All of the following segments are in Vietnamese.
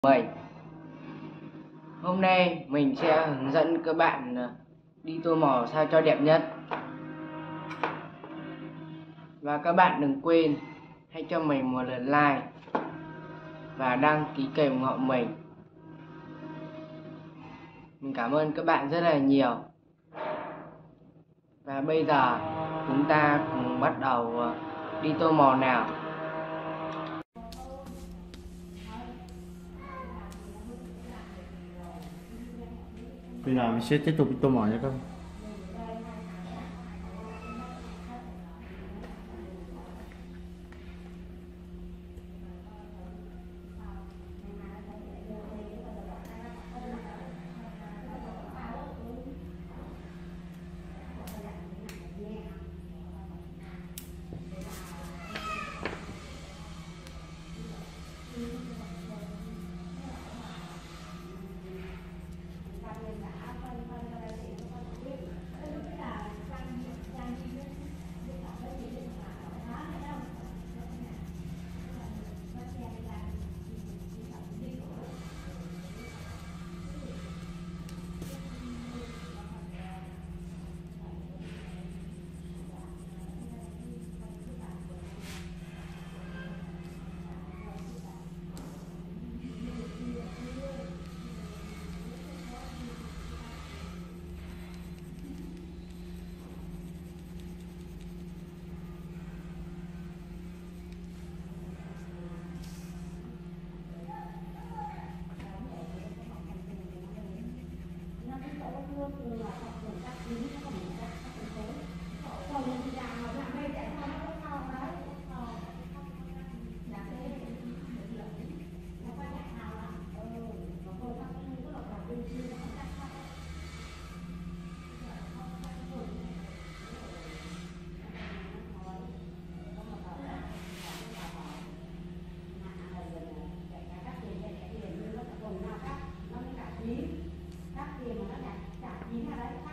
mình. Hôm nay mình sẽ hướng dẫn các bạn đi tô màu sao cho đẹp nhất. Và các bạn đừng quên hãy cho mình một lượt like và đăng ký kênh ủng hộ mình. Mình cảm ơn các bạn rất là nhiều. Và bây giờ chúng ta cùng bắt đầu đi tô màu nào. Bây giờ mình sẽ tiếp tục tô màu nha các bạn. Các tiền mà nó đạt 9 ra đấy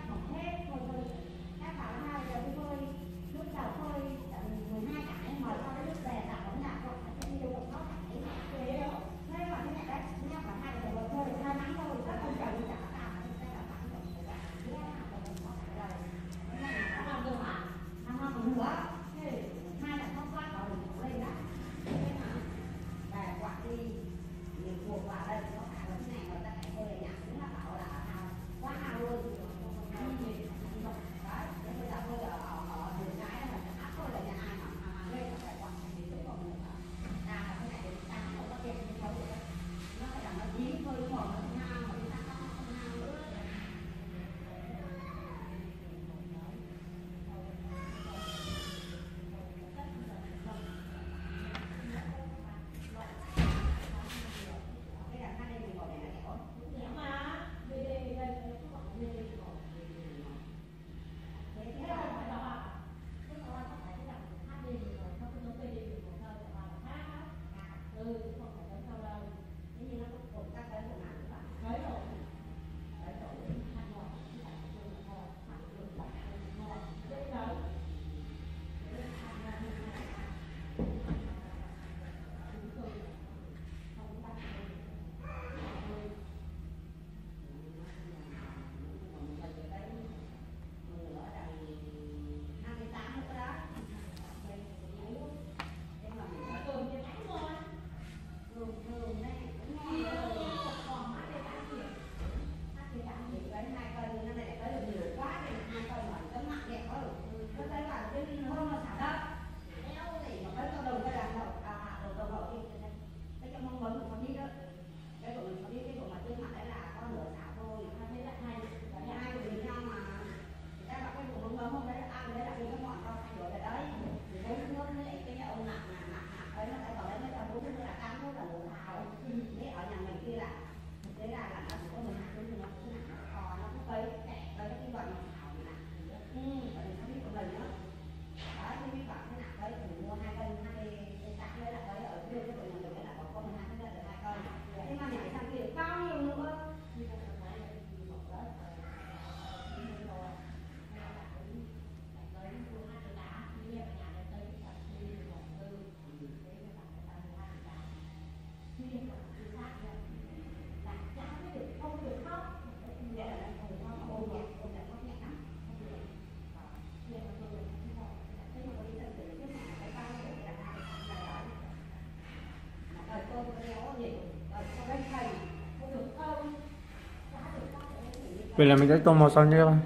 Vậy là mình sẽ tô màu son nha các bạn.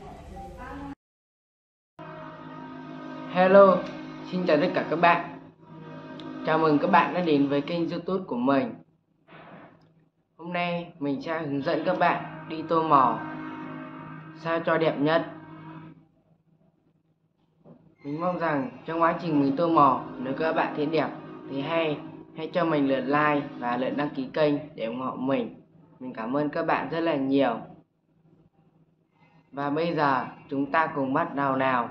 Hello, xin chào tất cả các bạn. Chào mừng các bạn đã đến với kênh YouTube của mình. Hôm nay mình sẽ hướng dẫn các bạn đi tô màu sao cho đẹp nhất. Mình mong rằng trong quá trình mình tô màu, nếu các bạn thấy đẹp thì hãy cho mình lượt like và lượt đăng ký kênh để ủng hộ mình. Mình cảm ơn các bạn rất là nhiều. Và bây giờ chúng ta cùng bắt đầu nào.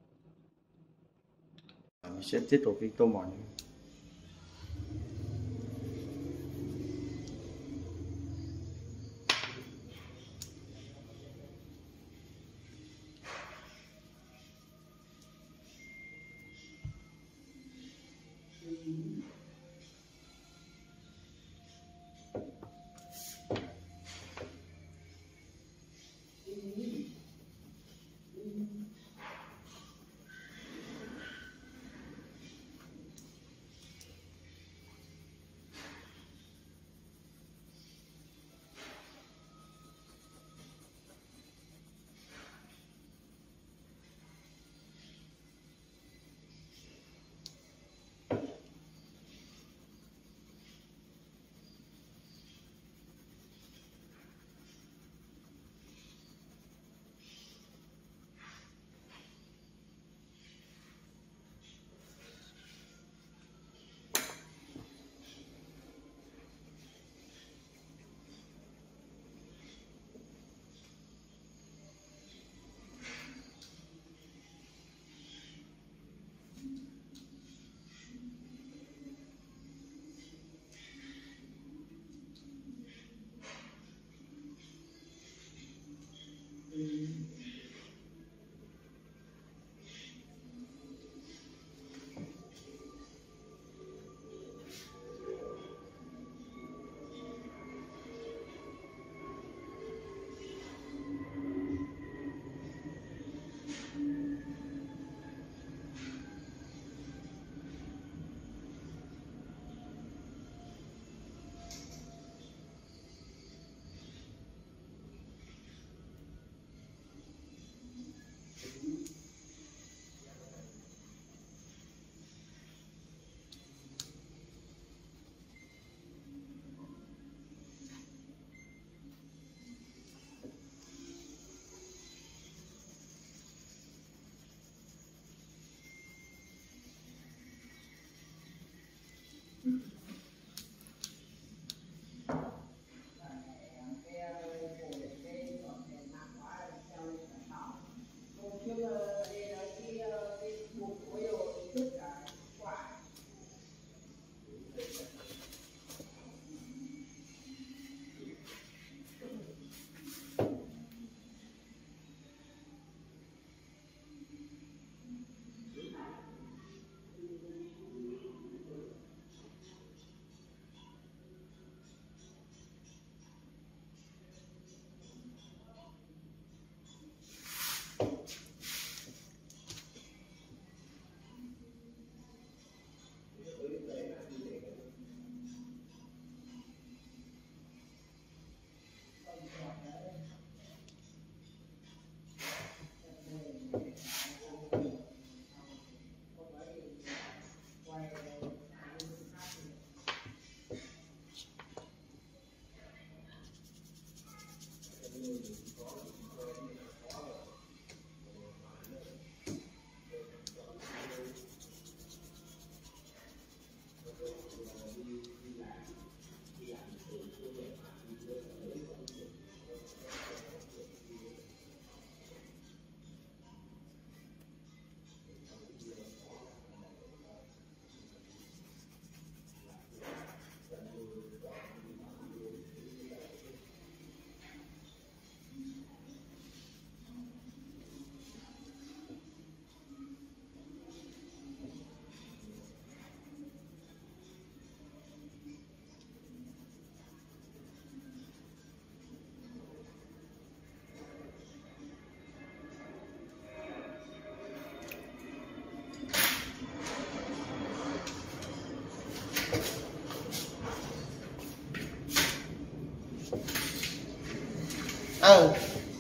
Mình sẽ tiếp tục đi tô màu.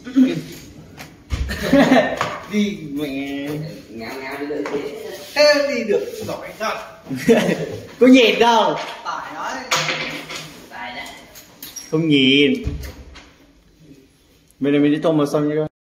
Đi mẹ. Ngáo ngáo đi đợi Em đi được giỏi thật. Có nhìn đâu. tải nói tải đấy. Không nhìn. Mình đi tôm màu xong chưa?